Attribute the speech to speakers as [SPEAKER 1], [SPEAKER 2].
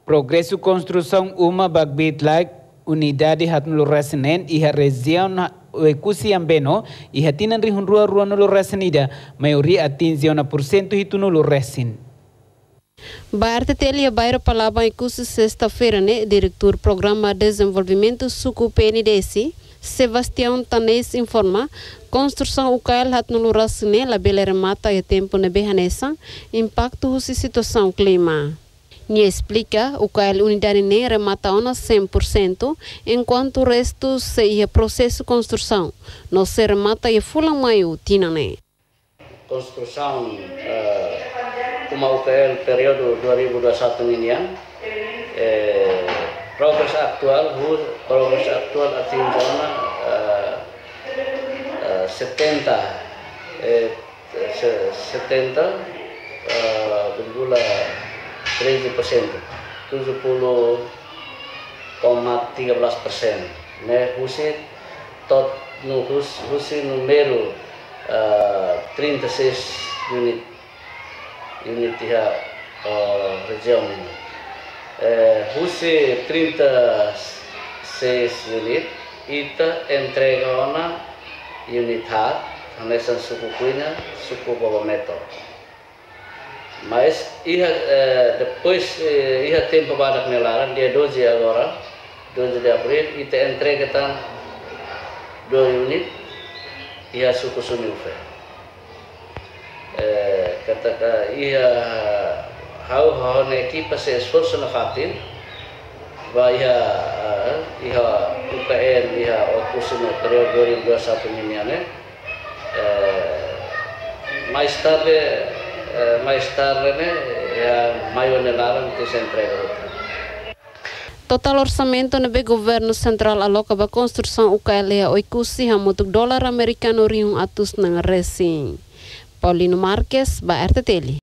[SPEAKER 1] Progresso construção uma bagbit like unidade hat no resinen e a região o cusiambeno e hatinan rihun rua no resinida maioria atinge 1% hitu no resin.
[SPEAKER 2] Baarte Telia Bairro Palaba em curso sexta-feira, né? Diretor Programa de Desenvolvimento Suco PNDC, Sebastião Tanês informa, construção UKL hat no rasine la belera mata e tempo na behanesa, impacto husi situação clima. Nia explica, UKL unidade nem remata ona 100%, enquanto o resto se ia processo construção. Não se remata e fulang maio tinane.
[SPEAKER 3] Construção uma UKL período 2021 ini progres aktual atinge 70,13%, 70,13%. Né, husi número 36 unit região ini. Husi 36 unit ita entrega ona unit hat nessa suku kuina suku Bobometo. Mas depois tempo badak nelaran dia 12 agora 12 de abril ita entrega tan 2 unit suku Sunufe. Katakan hau na equipa se esforço na fatin vai UKL o curso no período 2021 ini mais tarde né maior nelaran que se entrega.
[SPEAKER 2] Total orçamento no governo central aloca para construção UKL o custo hamutuk $1 americano riung atus nang resin. Paulino Marques, Baarte Teli.